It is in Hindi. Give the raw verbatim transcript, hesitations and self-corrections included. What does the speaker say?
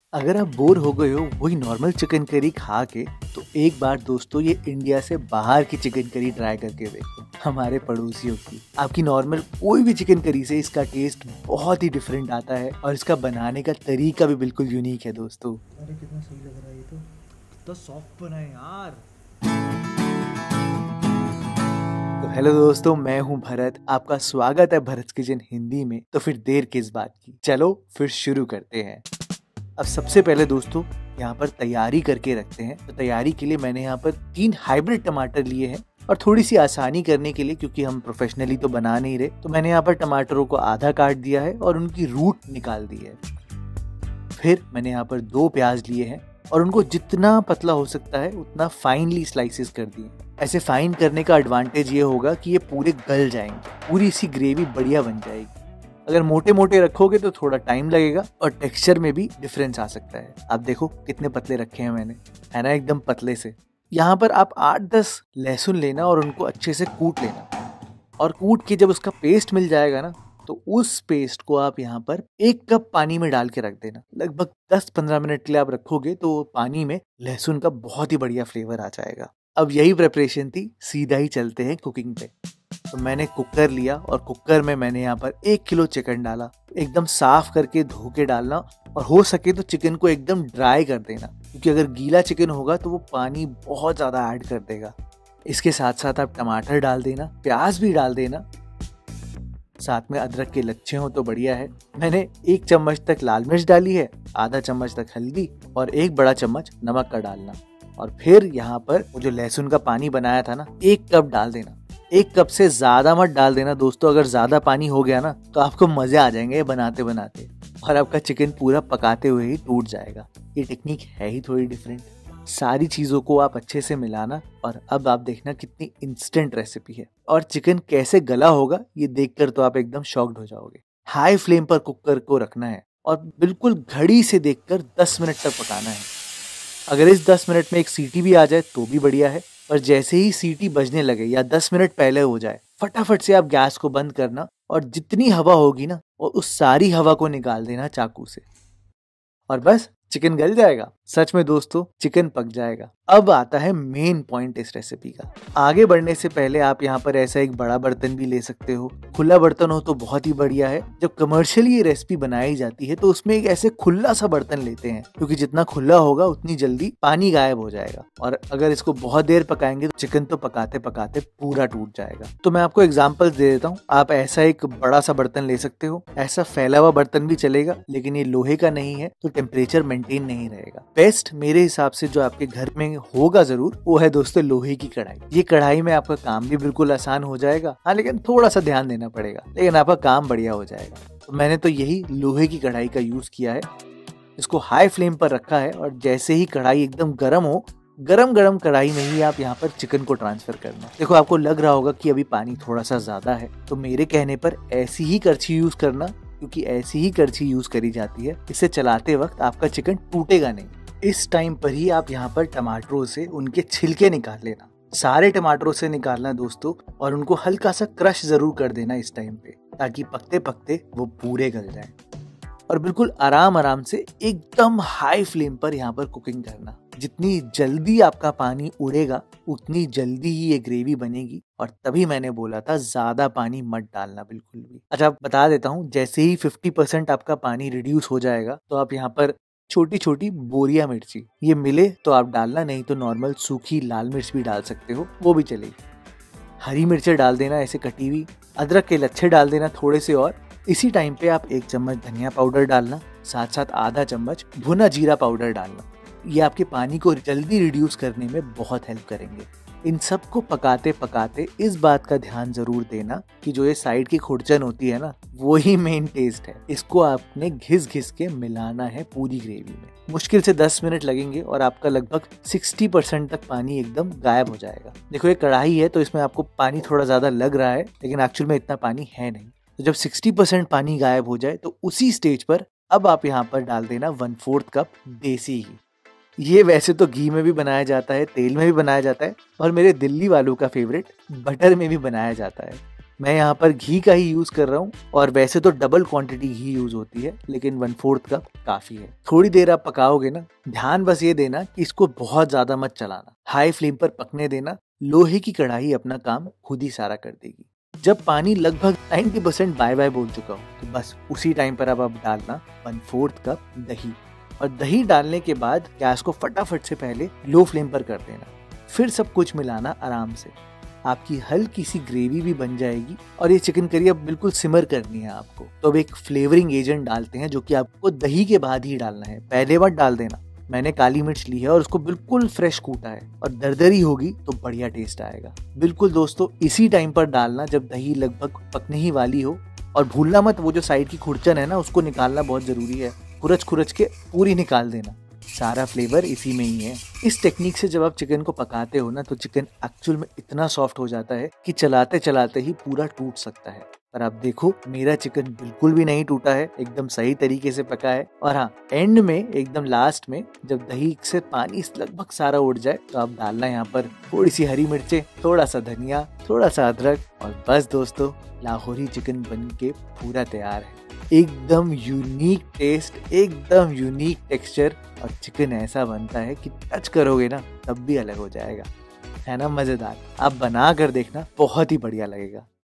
अगर आप बोर हो गए हो वही नॉर्मल चिकन करी खा के, तो एक बार दोस्तों ये इंडिया से बाहर की चिकन करी ट्राई करके देखो, हमारे पड़ोसियों की। आपकी नॉर्मल कोई भी चिकन करी से इसका टेस्ट बहुत ही डिफरेंट आता है और इसका बनाने का तरीका भी बिल्कुल यूनिक है दोस्तों। अरे कितना सही लग रहा है, ये तो कितना सॉफ्ट बना है यार। तो हेलो दोस्तों, मैं हूं भरत, आपका स्वागत है भरत किचन हिंदी में। तो फिर देर किस बात की, चलो फिर शुरू करते हैं। अब सबसे पहले दोस्तों यहाँ पर तैयारी करके रखते हैं। तो तैयारी के लिए मैंने यहाँ पर तीन हाइब्रिड टमाटर लिए हैं और थोड़ी सी आसानी करने के लिए, क्योंकि हम प्रोफेशनली तो बना नहीं रहे, तो मैंने यहाँ पर टमाटरों को आधा काट दिया है और उनकी रूट निकाल दी है। फिर मैंने यहाँ पर दो प्याज लिए हैं और उनको जितना पतला हो सकता है उतना फाइनली स्लाइसेस कर दिए। ऐसे फाइन करने का एडवांटेज ये होगा कि ये पूरे गल जाएंगे, पूरी सी ग्रेवी बढ़िया बन जाएगी। अगर मोटे मोटे रखोगे तो थोड़ा टाइम लगेगा और टेक्सचर में भी डिफरेंस आ सकता है। आप देखो कितने पतले रखे हैं मैंने, है ना, एकदम पतले से। यहाँ पर आप आठ दस लहसुन लेना और उनको अच्छे से कूट लेना, और कूट के जब उसका पेस्ट मिल जाएगा ना, तो उस पेस्ट को आप यहाँ पर एक कप पानी में डाल के रख देना। लगभग दस पंद्रह मिनट के लिए आप रखोगे तो पानी में लहसुन का बहुत ही बढ़िया फ्लेवर आ जाएगा। अब यही प्रिपरेशन थी, सीधा ही चलते हैं कुकिंग पे। तो मैंने कुकर लिया और कुकर में मैंने यहाँ पर एक किलो चिकन डाला। एकदम साफ करके धो के डालना, और हो सके तो चिकन को एकदम ड्राई कर देना, क्योंकि अगर गीला चिकन होगा तो वो पानी बहुत ज्यादा ऐड कर देगा। इसके साथ साथ आप टमाटर डाल देना, प्याज भी डाल देना, साथ में अदरक के लच्छे हो तो बढ़िया है। मैंने एक चम्मच तक लाल मिर्च डाली है, आधा चम्मच तक हल्दी और एक बड़ा चम्मच नमक का डालना। और फिर यहाँ पर वो जो लहसुन का पानी बनाया था ना, एक कप डाल देना। एक कप से ज्यादा मत डाल देना दोस्तों, अगर ज्यादा पानी हो गया ना तो आपको मजे आ जाएंगे बनाते बनाते, और आपका चिकन पूरा पकाते हुए ही टूट जाएगा। ये टेक्निक है ही थोड़ी डिफरेंट। सारी चीजों को आप अच्छे से मिलाना, और अब आप देखना कितनी इंस्टेंट रेसिपी है। और चिकन कैसे गला होगा ये देखकर तो आप एकदम शॉक्ड हो जाओगे। हाई फ्लेम पर कुकर को रखना है और बिल्कुल घड़ी से देखकर दस मिनट तक पकाना है। अगर इस दस मिनट में एक सीटी भी आ जाए तो भी बढ़िया है, पर जैसे ही सीटी बजने लगे या दस मिनट पहले हो जाए, फटाफट से आप गैस को बंद करना और जितनी हवा होगी ना, और उस सारी हवा को निकाल देना चाकू से, और बस चिकन गल जाएगा। सच में दोस्तों, चिकन पक जाएगा। अब आता है मेन पॉइंट इस रेसिपी का। आगे बढ़ने से पहले आप यहाँ पर ऐसा एक बड़ा बर्तन भी ले सकते हो। खुला बर्तन हो तो बहुत ही बढ़िया है। जब कमर्शियली ये रेसिपी बनाई जाती है तो उसमें एक ऐसे खुला सा बर्तन लेते हैं, क्योंकि जितना खुला होगा उतनी जल्दी पानी गायब हो जाएगा, और अगर इसको बहुत देर पकाएंगे तो चिकन तो पकाते पकाते पूरा टूट जाएगा। तो मैं आपको एग्जाम्पल दे देता हूँ। आप ऐसा एक बड़ा सा बर्तन ले सकते हो, ऐसा फैला हुआ बर्तन भी चलेगा, लेकिन ये लोहे का नहीं है तो टेम्परेचर मेंटेन नहीं रहेगा। बेस्ट मेरे हिसाब से जो आपके घर में होगा जरूर, वो है दोस्तों लोहे की कढ़ाई। ये कढ़ाई में आपका काम भी बिल्कुल आसान हो जाएगा। हाँ, लेकिन थोड़ा सा ध्यान देना पड़ेगा, लेकिन आपका काम बढ़िया हो जाएगा। तो मैंने तो यही लोहे की कढ़ाई का यूज किया है। इसको हाई फ्लेम पर रखा है, और जैसे ही कढ़ाई एकदम गर्म हो, गरम गरम कढ़ाई में ही आप यहाँ पर चिकन को ट्रांसफर करना। देखो, आपको लग रहा होगा कि अभी पानी थोड़ा सा ज्यादा है, तो मेरे कहने पर ऐसी ही करछी यूज करना, क्योंकि ऐसी ही करछी यूज करी जाती है। इसे चलाते वक्त आपका चिकन टूटेगा नहीं। इस टाइम पर ही आप यहाँ पर टमाटरों से उनके छिलके निकाल लेना। सारे टमाटरों से निकालना दोस्तों, और उनको हल्का सा क्रश जरूर कर देना इस टाइम पे, ताकि पकते पकते वो पूरे गल जाएं। और बिल्कुल आराम आराम से एकदम हाई फ्लेम पर यहाँ पर कुकिंग करना। जितनी जल्दी आपका पानी उड़ेगा उतनी जल्दी ही ये ग्रेवी बनेगी। और तभी मैंने बोला था ज्यादा पानी मत डालना बिल्कुल भी। अच्छा, बता देता हूँ, जैसे ही पचास परसेंट आपका पानी रिड्यूस हो जाएगा तो आप यहाँ पर छोटी छोटी बोरिया मिर्ची, ये मिले तो आप डालना, नहीं तो नॉर्मल सूखी लाल मिर्च भी डाल सकते हो, वो भी चलेगी। हरी मिर्चें डाल देना ऐसे कटी हुई, अदरक के लच्छे डाल देना थोड़े से, और इसी टाइम पे आप एक चम्मच धनिया पाउडर डालना, साथ साथ आधा चम्मच भुना जीरा पाउडर डालना। ये आपके पानी को जल्दी रिड्यूस करने में बहुत हेल्प करेंगे। इन सब को पकाते पकाते इस बात का ध्यान जरूर देना कि जो ये साइड की खुरचन होती है ना, वो ही मेन टेस्ट है। इसको आपने घिस घिस के मिलाना है पूरी ग्रेवी में। मुश्किल से दस मिनट लगेंगे और आपका लगभग साठ परसेंट तक पानी एकदम गायब हो जाएगा। देखो, ये कढ़ाई है तो इसमें आपको पानी थोड़ा ज्यादा लग रहा है, लेकिन एक्चुअल में इतना पानी है नहीं। तो जब साठ परसेंट पानी गायब हो जाए तो उसी स्टेज पर अब आप यहाँ पर डाल देना वन फोर्थ कप देसी घी। ये वैसे तो घी में भी बनाया जाता है, तेल में भी बनाया जाता है, और मेरे दिल्ली वालों का फेवरेट बटर में भी बनाया जाता है। मैं यहाँ पर घी का ही यूज कर रहा हूँ और वैसे तो डबल क्वांटिटी घी यूज होती है, लेकिन वन फोर्थ कप काफी है। थोड़ी देर आप पकाओगे ना, ध्यान बस ये देना कि इसको बहुत ज्यादा मत चलाना, हाई फ्लेम पर पकने देना। लोहे की कढ़ाई अपना काम खुद ही सारा कर देगी। जब पानी लगभग नब्बे परसेंट बाय बाय बोल चुका हो तो बस उसी टाइम पर अब आप डालना वन फोर्थ कप दही, और दही डालने के बाद गैस को फटाफट से पहले लो फ्लेम पर कर देना। फिर सब कुछ मिलाना आराम से। आपकी हल्की सी ग्रेवी भी बन जाएगी और ये चिकन करी अब बिल्कुल सिमर करनी है आपको। तो अब एक फ्लेवरिंग एजेंट डालते हैं जो कि आपको दही के बाद ही डालना है, पहले मत डाल देना। मैंने काली मिर्च ली है और उसको बिल्कुल फ्रेश कूटा है, और दरदरी होगी तो बढ़िया टेस्ट आएगा। बिल्कुल दोस्तों इसी टाइम पर डालना जब दही लगभग पकने ही वाली हो, और भूलना मत वो जो साइड की खुरचन है ना, उसको निकालना बहुत जरूरी है। खुरच खुरच के पूरी निकाल देना, सारा फ्लेवर इसी में ही है। इस टेक्निक से जब आप चिकन को पकाते हो ना, तो चिकन एक्चुअल में इतना सॉफ्ट हो जाता है कि चलाते चलाते ही पूरा टूट सकता है। पर आप देखो मेरा चिकन बिल्कुल भी नहीं टूटा है, एकदम सही तरीके से पका है। और हाँ, एंड में एकदम लास्ट में जब दही से पानी लगभग सारा उड़ जाए तो आप डालना यहाँ पर थोड़ी सी हरी मिर्चें, थोड़ा सा धनिया, थोड़ा सा अदरक, और बस दोस्तों लाहौरी चिकन बन के पूरा तैयार है। एकदम यूनिक टेस्ट, एकदम यूनिक टेक्सचर, और चिकन ऐसा बनता है कि टच करोगे ना तब भी अलग हो जाएगा। है ना मजेदार? आप बना कर देखना, बहुत ही बढ़िया लगेगा।